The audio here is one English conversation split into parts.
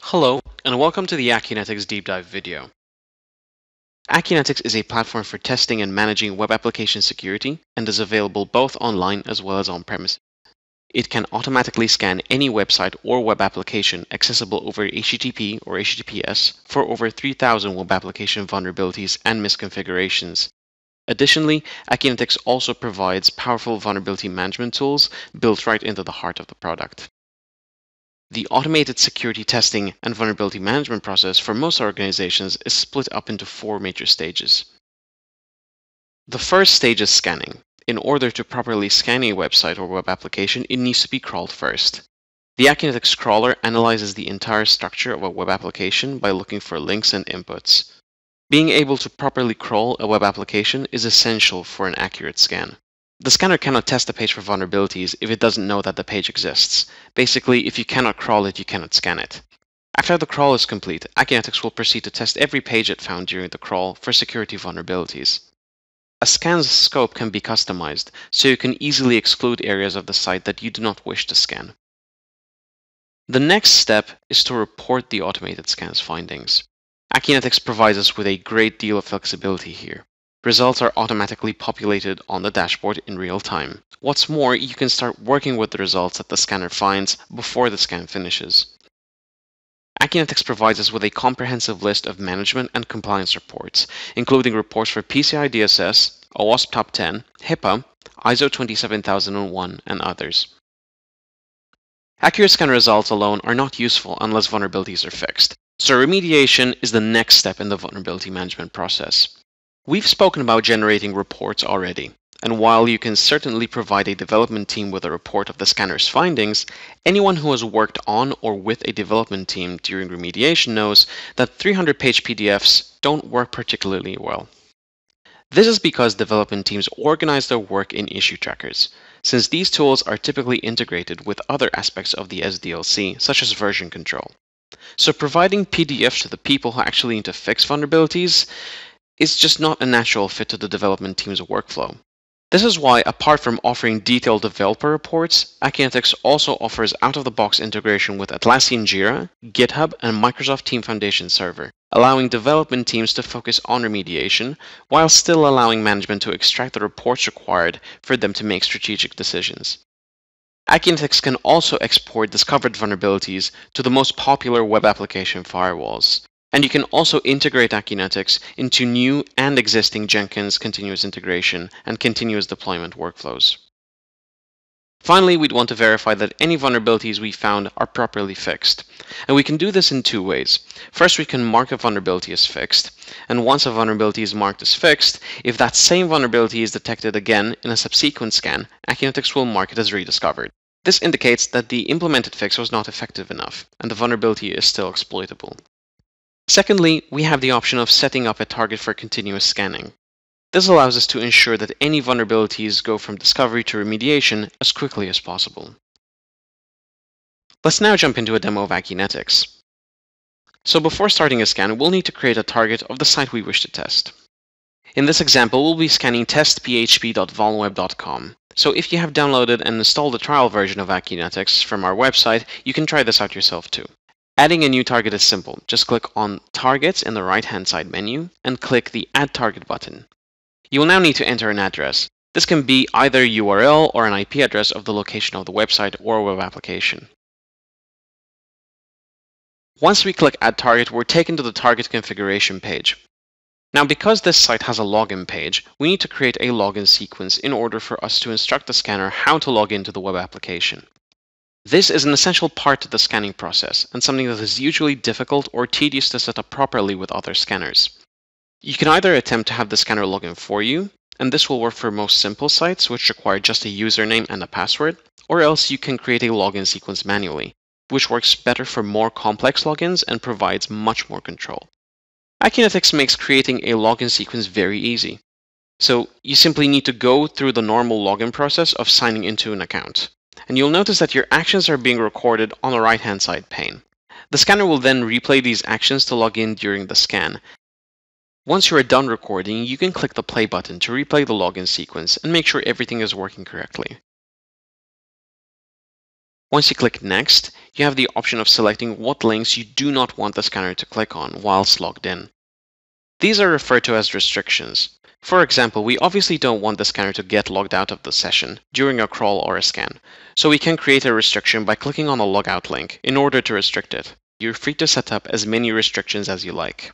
Hello, and welcome to the Acunetix Deep-dive video. Acunetix is a platform for testing and managing web application security and is available both online as well as on-premise. It can automatically scan any website or web application accessible over HTTP or HTTPS for over 3,000 web application vulnerabilities and misconfigurations. Additionally, Acunetix also provides powerful vulnerability management tools built right into the heart of the product. The automated security testing and vulnerability management process for most organizations is split up into 4 major stages. The first stage is scanning. In order to properly scan a website or web application, it needs to be crawled first. The Acunetix crawler analyzes the entire structure of a web application by looking for links and inputs. Being able to properly crawl a web application is essential for an accurate scan. The scanner cannot test the page for vulnerabilities if it doesn't know that the page exists. Basically, if you cannot crawl it, you cannot scan it. After the crawl is complete, Acunetix will proceed to test every page it found during the crawl for security vulnerabilities. A scan's scope can be customized, so you can easily exclude areas of the site that you do not wish to scan. The next step is to report the automated scan's findings. Acunetix provides us with a great deal of flexibility here. Results are automatically populated on the dashboard in real time. What's more, you can start working with the results that the scanner finds before the scan finishes. Acunetix provides us with a comprehensive list of management and compliance reports, including reports for PCI DSS, OWASP Top 10, HIPAA, ISO 27001, and others. Accurate scan results alone are not useful unless vulnerabilities are fixed, so remediation is the next step in the vulnerability management process. We've spoken about generating reports already, and while you can certainly provide a development team with a report of the scanner's findings, anyone who has worked on or with a development team during remediation knows that 300-page PDFs don't work particularly well. This is because development teams organize their work in issue trackers, since these tools are typically integrated with other aspects of the SDLC, such as version control. So providing PDFs to the people who actually need to fix vulnerabilities is just not a natural fit to the development team's workflow. This is why, apart from offering detailed developer reports, Acunetix also offers out-of-the-box integration with Atlassian Jira, GitHub, and Microsoft Team Foundation Server, allowing development teams to focus on remediation while still allowing management to extract the reports required for them to make strategic decisions. Acunetix can also export discovered vulnerabilities to the most popular web application firewalls. And you can also integrate Acunetix into new and existing Jenkins continuous integration and continuous deployment workflows. Finally, we'd want to verify that any vulnerabilities we found are properly fixed. And we can do this in 2 ways. First, we can mark a vulnerability as fixed. And once a vulnerability is marked as fixed, if that same vulnerability is detected again in a subsequent scan, Acunetix will mark it as rediscovered. This indicates that the implemented fix was not effective enough, and the vulnerability is still exploitable. Secondly, we have the option of setting up a target for continuous scanning. This allows us to ensure that any vulnerabilities go from discovery to remediation as quickly as possible. Let's now jump into a demo of Acunetix. So before starting a scan, we'll need to create a target of the site we wish to test. In this example, we'll be scanning testphp.vulnweb.com. So if you have downloaded and installed a trial version of Acunetix from our website, you can try this out yourself too. Adding a new target is simple. Just click on Targets in the right-hand side menu and click the Add Target button. You will now need to enter an address. This can be either a URL or an IP address of the location of the website or web application. Once we click Add Target, we're taken to the target configuration page. Now, because this site has a login page, we need to create a login sequence in order for us to instruct the scanner how to log into the web application. This is an essential part of the scanning process and something that is usually difficult or tedious to set up properly with other scanners. You can either attempt to have the scanner log in for you, and this will work for most simple sites which require just a username and a password, or else you can create a login sequence manually, which works better for more complex logins and provides much more control. Acunetix makes creating a login sequence very easy. So you simply need to go through the normal login process of signing into an account. And you'll notice that your actions are being recorded on the right-hand side pane. The scanner will then replay these actions to log in during the scan. Once you are done recording, you can click the play button to replay the login sequence and make sure everything is working correctly. Once you click Next, you have the option of selecting what links you do not want the scanner to click on whilst logged in. These are referred to as restrictions. For example, we obviously don't want the scanner to get logged out of the session during a crawl or a scan, so we can create a restriction by clicking on the logout link in order to restrict it. You're free to set up as many restrictions as you like.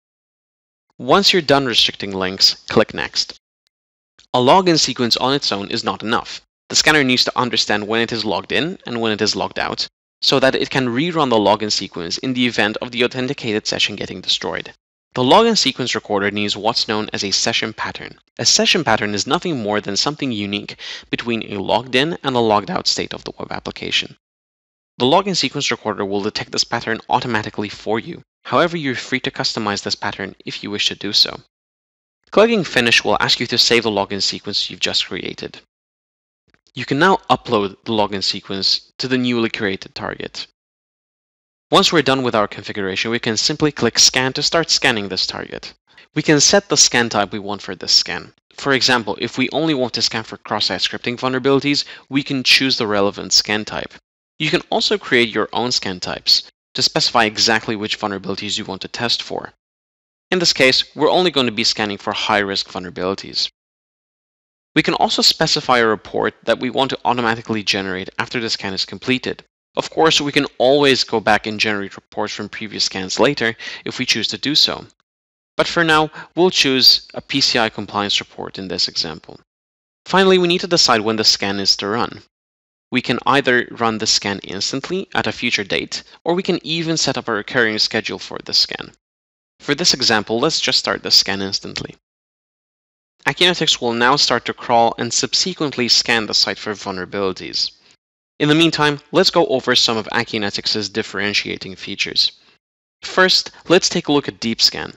Once you're done restricting links, click Next. A login sequence on its own is not enough. The scanner needs to understand when it is logged in and when it is logged out, so that it can rerun the login sequence in the event of the authenticated session getting destroyed. The login sequence recorder needs what's known as a session pattern. A session pattern is nothing more than something unique between a logged in and a logged out state of the web application. The login sequence recorder will detect this pattern automatically for you. However, you're free to customize this pattern if you wish to do so. Clicking Finish will ask you to save the login sequence you've just created. You can now upload the login sequence to the newly created target. Once we're done with our configuration, we can simply click Scan to start scanning this target. We can set the scan type we want for this scan. For example, if we only want to scan for cross-site scripting vulnerabilities, we can choose the relevant scan type. You can also create your own scan types to specify exactly which vulnerabilities you want to test for. In this case, we're only going to be scanning for high-risk vulnerabilities. We can also specify a report that we want to automatically generate after the scan is completed. Of course, we can always go back and generate reports from previous scans later if we choose to do so. But for now, we'll choose a PCI compliance report in this example. Finally, we need to decide when the scan is to run. We can either run the scan instantly at a future date, or we can even set up a recurring schedule for the scan. For this example, let's just start the scan instantly. Acunetix will now start to crawl and subsequently scan the site for vulnerabilities. In the meantime, let's go over some of Acunetix's differentiating features. First, let's take a look at DeepScan.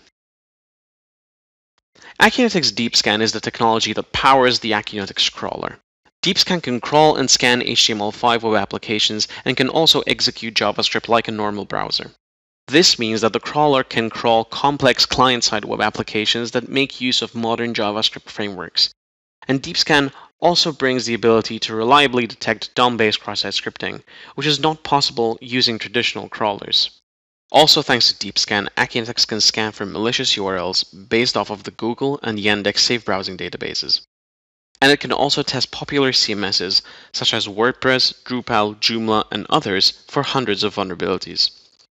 Acunetix DeepScan is the technology that powers the Acunetix crawler. DeepScan can crawl and scan HTML5 web applications and can also execute JavaScript like a normal browser. This means that the crawler can crawl complex client-side web applications that make use of modern JavaScript frameworks. And DeepScan also brings the ability to reliably detect DOM-based cross-site scripting, which is not possible using traditional crawlers. Also thanks to DeepScan, Acunetix can scan for malicious URLs based off of the Google and Yandex safe browsing databases. And it can also test popular CMSs such as WordPress, Drupal, Joomla, and others for hundreds of vulnerabilities.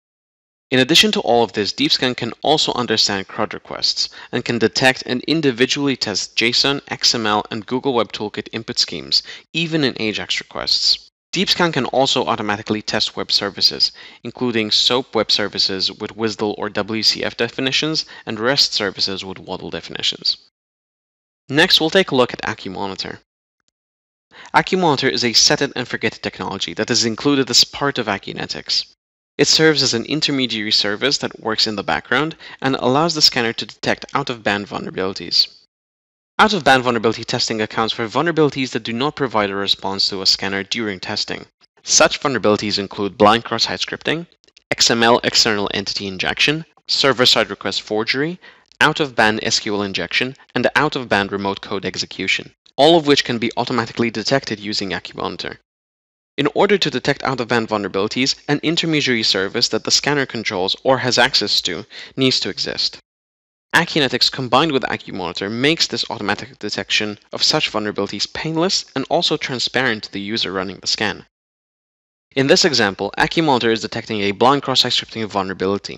In addition to all of this, DeepScan can also understand CRUD requests and can detect and individually test JSON, XML, and Google Web Toolkit input schemes, even in AJAX requests. DeepScan can also automatically test web services, including SOAP web services with WSDL or WCF definitions and REST services with WADL definitions. Next, we'll take a look at Acumonitor. Acumonitor is a set it and forget it technology that is included as part of Acunetix. It serves as an intermediary service that works in the background and allows the scanner to detect out-of-band vulnerabilities. Out-of-band vulnerability testing accounts for vulnerabilities that do not provide a response to a scanner during testing. Such vulnerabilities include blind cross-site scripting, XML external entity injection, server-side request forgery, out-of-band SQL injection, and out-of-band remote code execution, all of which can be automatically detected using Acumonitor. In order to detect out-of-band vulnerabilities, an intermediary service that the scanner controls or has access to needs to exist. Acunetix combined with Acumonitor makes this automatic detection of such vulnerabilities painless and also transparent to the user running the scan. In this example, Acumonitor is detecting a blind cross-site scripting vulnerability.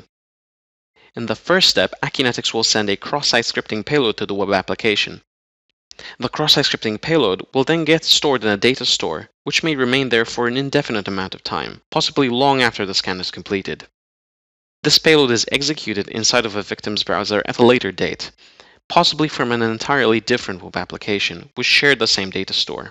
In the first step, Acunetix will send a cross-site scripting payload to the web application. The cross-site scripting payload will then get stored in a data store, which may remain there for an indefinite amount of time, possibly long after the scan is completed. This payload is executed inside of a victim's browser at a later date, possibly from an entirely different web application, which shared the same data store.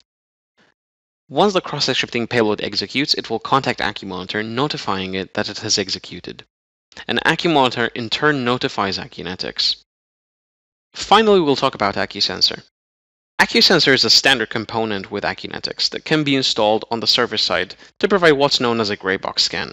Once the cross-site scripting payload executes, it will contact Acumonitor, notifying it that it has executed. And Acumonitor in turn notifies Acunetix. Finally, we'll talk about AcuSensor. AcuSensor is a standard component with Acunetix that can be installed on the server side to provide what's known as a gray box scan.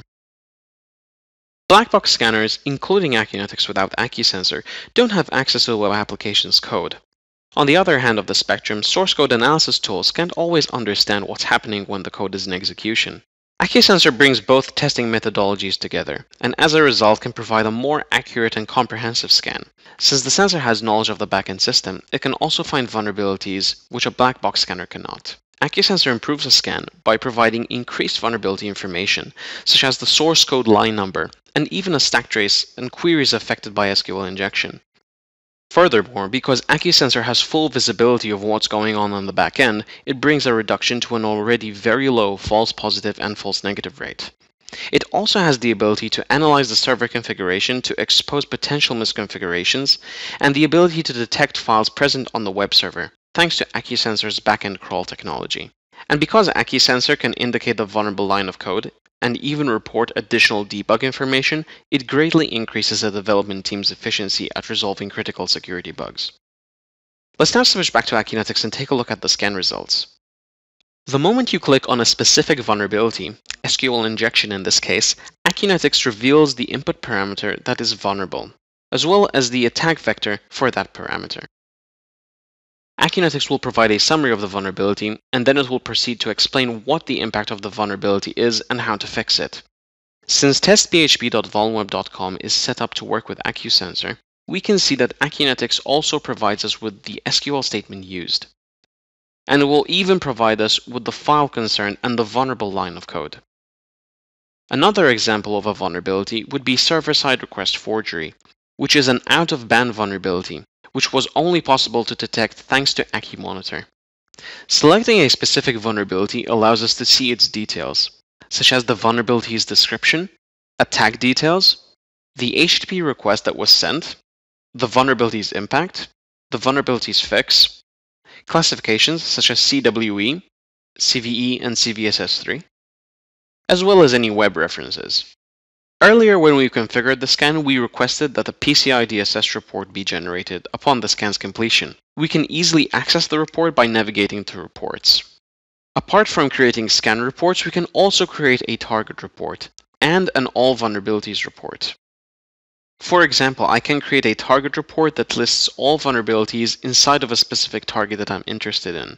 Black box scanners, including Acunetix without AcuSensor, don't have access to the web application's code. On the other hand of the spectrum, source code analysis tools can't always understand what's happening when the code is in execution. Acusensor brings both testing methodologies together, and as a result can provide a more accurate and comprehensive scan. Since the sensor has knowledge of the backend system, it can also find vulnerabilities which a black box scanner cannot. Acusensor improves a scan by providing increased vulnerability information, such as the source code line number, and even a stack trace and queries affected by SQL injection. Furthermore, because Acusensor has full visibility of what's going on the back end, it brings a reduction to an already very low false positive and false negative rate. It also has the ability to analyze the server configuration to expose potential misconfigurations, and the ability to detect files present on the web server, thanks to Acusensor's backend crawl technology. And because Acusensor can indicate the vulnerable line of code, and even report additional debug information, it greatly increases the development team's efficiency at resolving critical security bugs. Let's now switch back to Acunetix and take a look at the scan results. The moment you click on a specific vulnerability, SQL injection in this case, Acunetix reveals the input parameter that is vulnerable, as well as the attack vector for that parameter. Acunetix will provide a summary of the vulnerability, and then it will proceed to explain what the impact of the vulnerability is and how to fix it. Since testphp.vulnweb.com is set up to work with Acusensor, we can see that Acunetix also provides us with the SQL statement used. And it will even provide us with the file concerned and the vulnerable line of code. Another example of a vulnerability would be server-side request forgery, which is an out-of-band vulnerability, which was only possible to detect thanks to AcuMonitor. Selecting a specific vulnerability allows us to see its details, such as the vulnerability's description, attack details, the HTTP request that was sent, the vulnerability's impact, the vulnerability's fix, classifications such as CWE, CVE, and CVSS3, as well as any web references. Earlier, when we configured the scan, we requested that the PCI DSS report be generated upon the scan's completion. We can easily access the report by navigating to Reports. Apart from creating scan reports, we can also create a target report and an all vulnerabilities report. For example, I can create a target report that lists all vulnerabilities inside of a specific target that I'm interested in.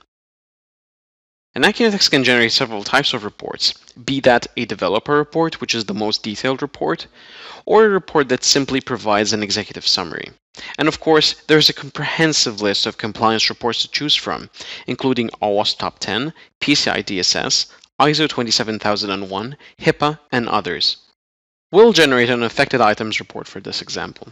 And Acunetix can generate several types of reports, be that a developer report, which is the most detailed report, or a report that simply provides an executive summary. And of course, there's a comprehensive list of compliance reports to choose from, including OWASP Top 10, PCI DSS, ISO 27001, HIPAA, and others. We'll generate an affected items report for this example.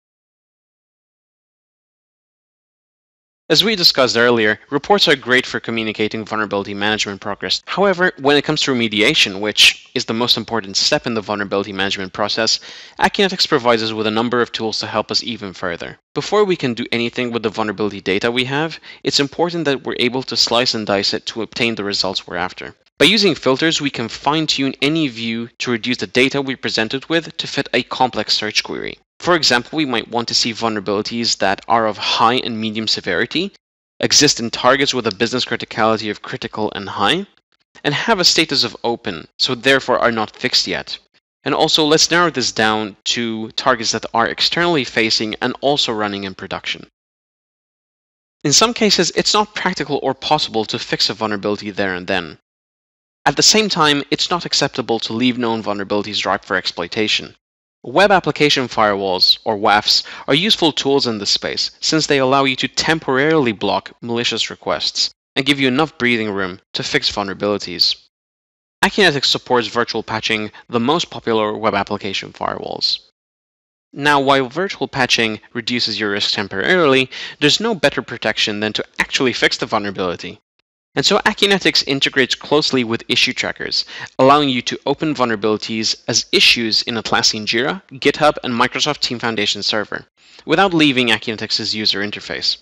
As we discussed earlier, reports are great for communicating vulnerability management progress. However, when it comes to remediation, which is the most important step in the vulnerability management process, Acunetix provides us with a number of tools to help us even further. Before we can do anything with the vulnerability data we have, it's important that we're able to slice and dice it to obtain the results we're after. By using filters, we can fine-tune any view to reduce the data we're presented with to fit a complex search query. For example, we might want to see vulnerabilities that are of high and medium severity, exist in targets with a business criticality of critical and high, and have a status of open, so therefore are not fixed yet. And also, let's narrow this down to targets that are externally facing and also running in production. In some cases, it's not practical or possible to fix a vulnerability there and then. At the same time, it's not acceptable to leave known vulnerabilities ripe for exploitation. Web application firewalls, or WAFs, are useful tools in this space since they allow you to temporarily block malicious requests and give you enough breathing room to fix vulnerabilities. Acunetix supports virtual patching, the most popular web application firewalls. Now, while virtual patching reduces your risk temporarily, there's no better protection than to actually fix the vulnerability. And so Acunetix integrates closely with issue trackers, allowing you to open vulnerabilities as issues in Atlassian Jira, GitHub, and Microsoft Team Foundation server, without leaving Acunetix's user interface.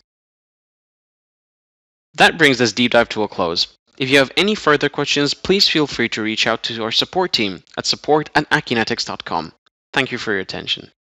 That brings this deep dive to a close. If you have any further questions, please feel free to reach out to our support team at support@acunetix.com. Thank you for your attention.